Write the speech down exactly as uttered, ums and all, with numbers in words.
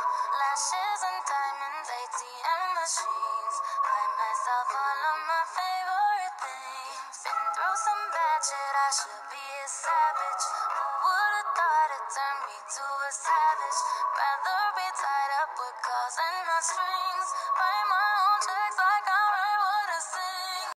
Lashes and diamonds, A T M machines. Buy myself all of my favorite things. Been through some bad shit, I should be a savage. Who would've thought it turned me to a savage?